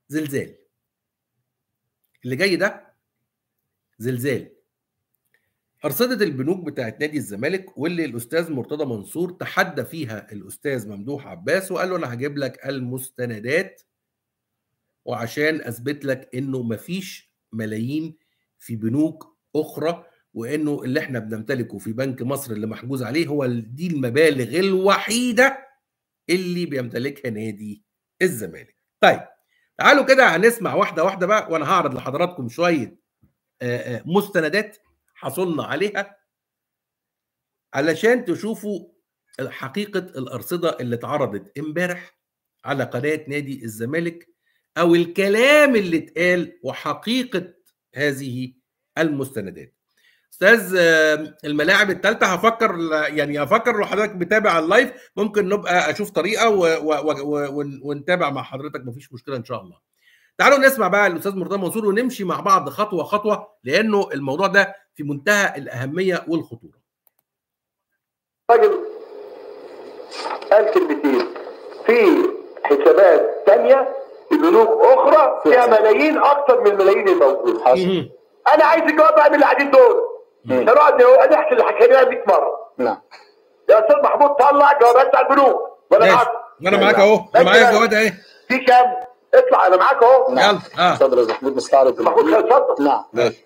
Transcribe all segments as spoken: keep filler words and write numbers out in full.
زلزال. اللي جاي ده زلزال. أرصدة البنوك بتاعت نادي الزمالك واللي الأستاذ مرتضى منصور تحدى فيها الأستاذ ممدوح عباس وقال له أنا هجيب لك المستندات وعشان أثبت لك إنه مفيش ملايين في بنوك أخرى، وإنه اللي إحنا بنمتلكه في بنك مصر اللي محجوز عليه هو دي المبالغ الوحيدة اللي بيمتلكها نادي الزمالك. طيب تعالوا كده هنسمع واحدة واحدة بقى، وأنا هعرض لحضراتكم شوية مستندات حصلنا عليها علشان تشوفوا حقيقة الأرصدة اللي اتعرضت امبارح على قناة نادي الزمالك، أو الكلام اللي اتقال وحقيقة هذه المستندات. أستاذ الملاعب الثالثة، هفكر يعني هفكر لو حضرتك بتابع اللايف ممكن نبقى أشوف طريقة ونتابع مع حضرتك، مفيش مشكلة إن شاء الله. تعالوا نسمع بقى الأستاذ مرتضى منصور ونمشي مع بعض خطوة خطوة، لأنه الموضوع ده في منتهى الأهمية والخطورة. راجل قال كلمتين في حسابات ثانيه في بنوك اخرى فيها ملايين اكثر من الملايين الموجوده. انا عايز الجواب بقى من اللي قاعدين دول، مش هنقعد نحكي اللي حكيناه مية مره. نعم يا استاذ محمود، طلع جوابات بتاع البنوك وانا معاك. وانا معاك اهو، معايا الجوابات اهي. في كام؟ اطلع انا معاك اهو. يلا اه اتفضل يا محمود، نستعرض. محمود اتفضل. نعم ماشي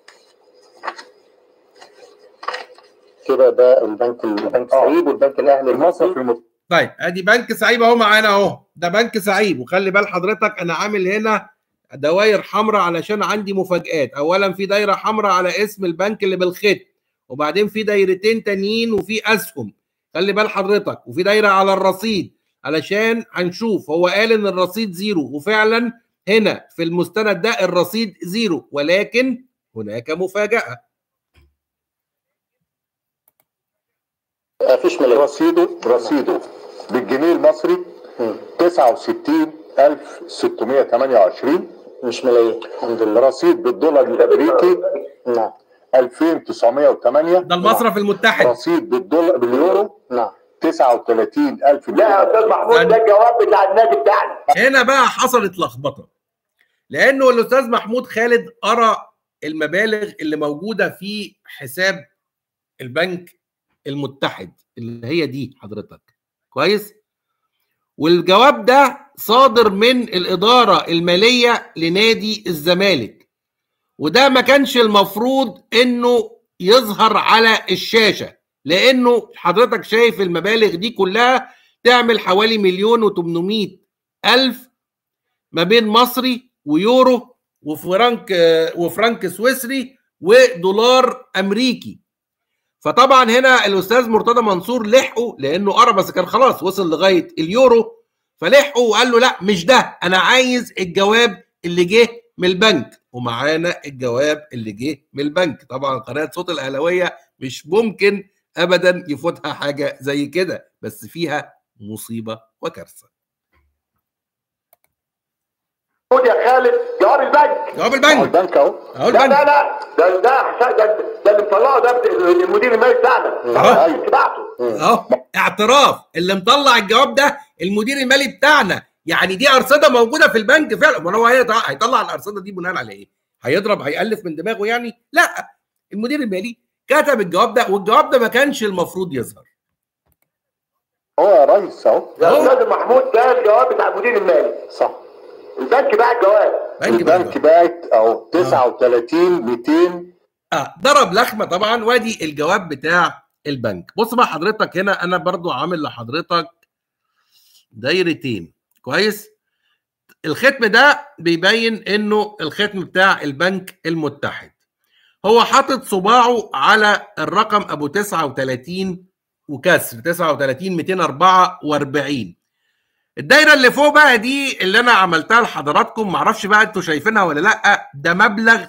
كده. ده البنك البنك سعيد والبنك الاهلي المصري في المت... طيب ادي بنك سعيد اهو معانا اهو، ده بنك سعيد. وخلي بال حضرتك انا عامل هنا دواير حمراء علشان عندي مفاجآت. اولا في دايره حمراء على اسم البنك اللي بالخط، وبعدين في دايرتين تانيين وفي اسهم، خلي بال حضرتك، وفي دايره على الرصيد علشان هنشوف. هو قال ان الرصيد زيرو، وفعلا هنا في المستند ده الرصيد زيرو، ولكن هناك مفاجأة. مفيش ملايين. رصيده رصيده بالجنيه المصري تسعة وستين ألف وستمية وتمانية وعشرين، مش ملايين الحمد لله. رصيد بالدولار الامريكي نعم ألفين وتسعمية وتمانية، ده المصرف المتحد. رصيد بالدولار باليورو نعم تسعة وتلاتين ألف. لا يا استاذ محمود، ده الجواب بتاع النادي بتاعنا. هنا بقى حصلت لخبطه، لانه الاستاذ محمود خالد قرا المبالغ اللي موجوده في حساب البنك المتحد اللي هي دي حضرتك كويس، والجواب ده صادر من الاداره الماليه لنادي الزمالك، وده ما كانش المفروض انه يظهر على الشاشه، لانه حضرتك شايف المبالغ دي كلها تعمل حوالي مليون وتمنمية الف ما بين مصري ويورو وفرنك وفرنك سويسري ودولار امريكي. فطبعا هنا الاستاذ مرتضى منصور لحقه، لانه قرا بس كان خلاص وصل لغايه اليورو، فلحقه وقال له لا مش ده، انا عايز الجواب اللي جه من البنك. ومعانا الجواب اللي جه من البنك. طبعا قناه صوت الاهلاويه مش ممكن ابدا يفوتها حاجه زي كده، بس فيها مصيبه وكارثه. خد يا خالد جواب البنك. جواب البنك. البنك اهو. اهو لا البنك. لا لا ده ده ده, ده اللي مطلعه ده المدير المالي بتاعنا. اهو بتاعته. اهو اعتراف اللي مطلع الجواب ده المدير المالي بتاعنا. يعني دي ارصده موجوده في البنك فعلا. ما هو هيطلع الارصده دي بناء على ايه؟ هيضرب هيالف من دماغه يعني؟ لا، المدير المالي كتب الجواب ده، والجواب ده ما كانش المفروض يظهر. هو يا ريس اهو يا استاذ محمود، ده الجواب بتاع المدير المالي. صح. البنك باع الجواب. البنك باعت اهو تسعة وتلاتين ميتين. اه ضرب لخمه طبعا. وادي الجواب بتاع البنك. بص بقى حضرتك، هنا انا برضو عامل لحضرتك دايرتين كويس. الختم ده بيبين انه الختم بتاع البنك المتحد. هو حاطط صباعه على الرقم ابو تسعة وتلاتين وكسر تسعة وتلاتين ميتين واربعة واربعين. الدايره اللي فوق بقى دي اللي انا عملتها لحضراتكم، معرفش بقى انتوا شايفينها ولا لا، ده مبلغ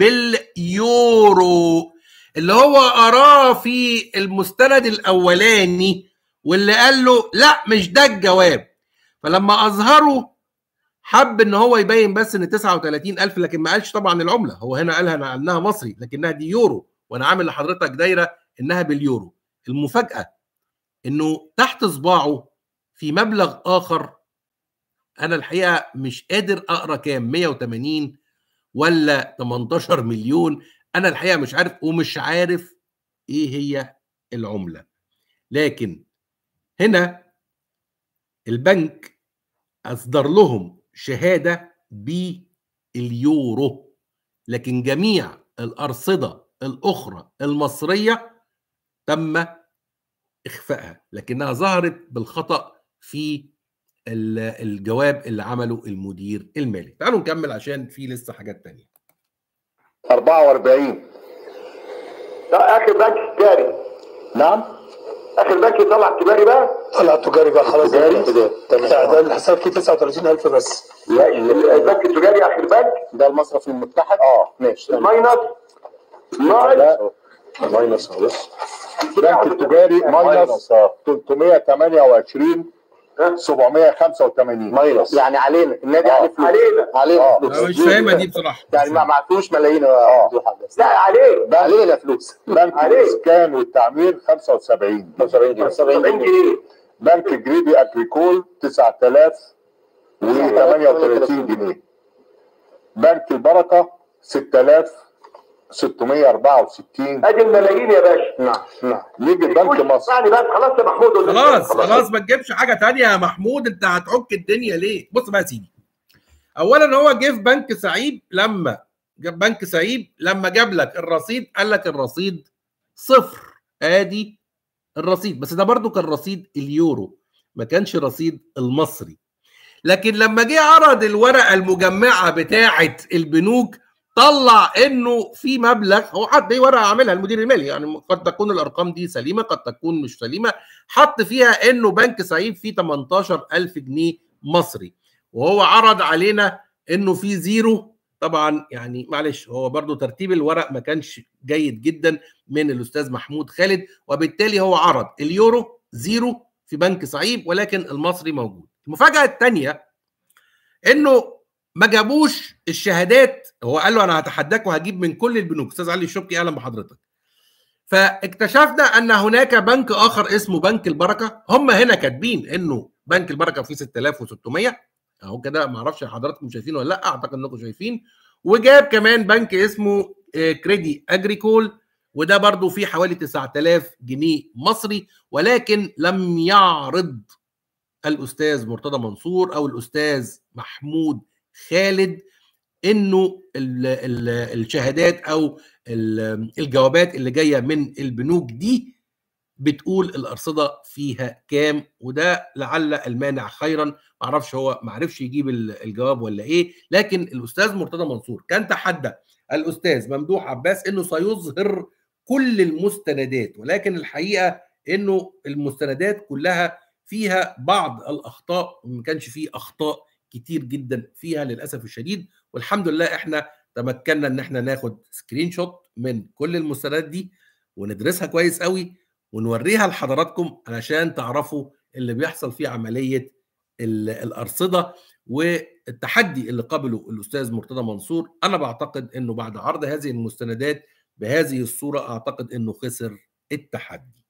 باليورو اللي هو قراه في المستند الاولاني، واللي قال له لا مش ده الجواب. فلما اظهره حب ان هو يبين بس ان تسعة وتلاتين الف، لكن ما قالش طبعا العمله. هو هنا قالها انها مصري لكنها دي يورو، وانا عامل لحضرتك دايره انها باليورو. المفاجاه انه تحت صباعه في مبلغ اخر انا الحقيقه مش قادر اقرا كام، مية وتمانين ولا تمنتاشر مليون، انا الحقيقه مش عارف، ومش عارف ايه هي العمله. لكن هنا البنك اصدر لهم شهاده باليورو، لكن جميع الارصده الاخرى المصريه تم اخفائها، لكنها ظهرت بالخطا في الجواب اللي عمله المدير المالي. تعالوا نكمل عشان في لسه حاجات تانية. أربعة وأربعين ده اخر بنك تجاري. نعم اخر بنك يطلع تجاري بقى، طلع تجاري بقى خلاص. تجاري ده الحساب فيه تسعة وتلاتين ألف بس. لا البنك التجاري اخر بنك ده المصرف المتحد. اه ماشي. الماينس لا ماينس اهو بس. البنك التجاري ماينس تلتمية وتمانية وعشرين سبعمية وخمسة وتمانين ماينس، يعني علينا النادي عليه فلوس. علينا علينا فلوس. انا مش فاهمها دي بصراحه، يعني ما معكوش ملايين. اه لا عليه علينا فلوس. بنك الاسكان والتعمير خمسة وسبعين خمسة وسبعين جنيه. بنك جريدي اجريكول تسعة آلاف وتمانية وتلاتين جنيه. بنك البركه ستة آلاف ستمية وأربعة وستين. ادي الملايين يا باشا. نعم نعم. نيجي بنك مصر. يعني بقى خلاص يا محمود. خلاص خلاص ما تجيبش حاجه ثانيه يا محمود، انت هتعك الدنيا ليه؟ بص بقى يا سيدي، اولا هو جه في بنك سعيد، لما جاب بنك سعيد لما جاب لك الرصيد قال لك الرصيد صفر، ادي الرصيد، بس ده برضو كان رصيد اليورو ما كانش رصيد المصري. لكن لما جه عرض الورقه المجمعه بتاعه البنوك طلع انه في مبلغ، هو حط ايه ورقه عاملها المدير المالي، يعني قد تكون الارقام دي سليمه قد تكون مش سليمه، حط فيها انه بنك سعيد فيه تمنتاشر ألف جنيه مصري، وهو عرض علينا انه في زيرو. طبعا يعني معلش هو برضو ترتيب الورق ما كانش جيد جدا من الاستاذ محمود خالد، وبالتالي هو عرض اليورو زيرو في بنك سعيد ولكن المصري موجود. المفاجاه الثانيه انه ما جابوش الشهادات، هو قال له انا هتحداك وهجيب من كل البنوك. استاذ علي الشبكي اهلا بحضرتك. فاكتشفنا ان هناك بنك اخر اسمه بنك البركه، هم هنا كاتبين انه بنك البركه فيه ستة آلاف وستمية اهو كده، ما اعرفش حضراتكم شايفين ولا لا، اعتقد انكم شايفين. وجاب كمان بنك اسمه كريدي اجريكول، وده برضو فيه حوالي تسعة آلاف جنيه مصري، ولكن لم يعرض الاستاذ مرتضى منصور او الاستاذ محمود خالد انه ال ال الشهادات او الجوابات اللي جايه من البنوك دي بتقول الارصده فيها كام، وده لعل المانع خيرا. ما اعرفش هو ما عرفش يجيب الجواب ولا ايه، لكن الاستاذ مرتضى منصور كان تحدى الاستاذ ممدوح عباس انه سيظهر كل المستندات، ولكن الحقيقه انه المستندات كلها فيها بعض الاخطاء، وما كانش فيه اخطاء كتير جدا فيها للاسف الشديد. والحمد لله احنا تمكنا ان احنا ناخد سكرين شوت من كل المستندات دي وندرسها كويس قوي ونوريها لحضراتكم علشان تعرفوا اللي بيحصل في عمليه الارصده والتحدي اللي قبله الاستاذ مرتضى منصور. انا بعتقد انه بعد عرض هذه المستندات بهذه الصوره اعتقد انه خسر التحدي.